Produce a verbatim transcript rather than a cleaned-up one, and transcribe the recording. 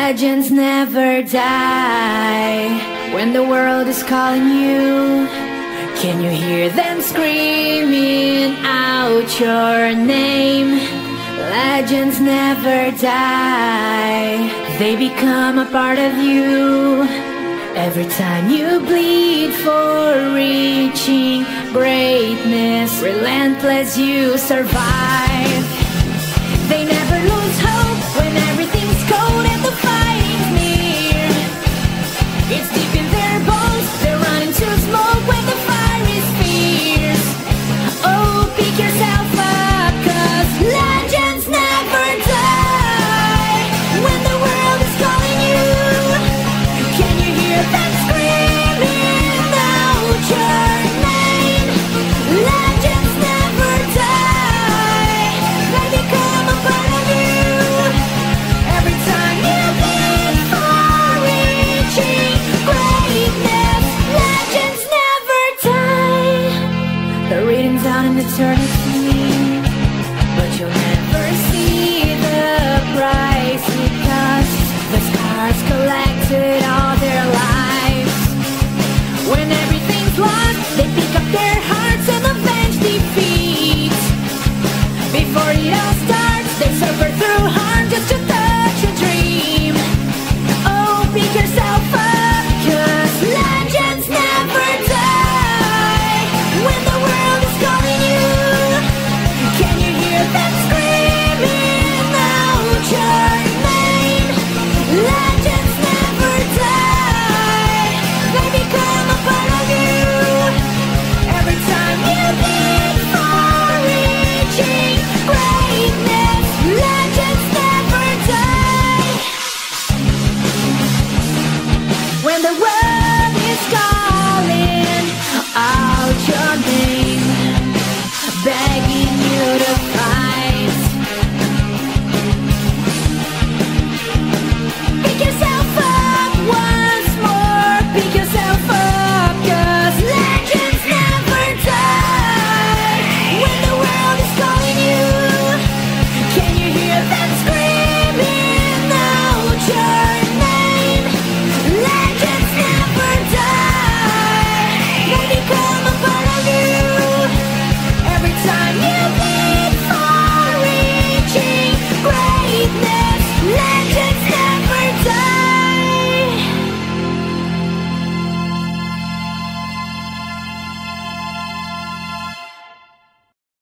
Legends never die. When the world is calling you, can you hear them screaming out your name? Legends never die. They become a part of you. Every time you bleed for reaching greatness, relentless you survive. They never lose hope when everything's cold and the fighting's near. It's deep in their bones, they're running to smoke when the fire is fierce. Oh, pick yourself up, cause legends never die. When the world is calling you, can you hear them screaming out your name? Legends never die. They become a part of you. Every time you bleed for reaching greatness, legends never die. They're reading down in eternity.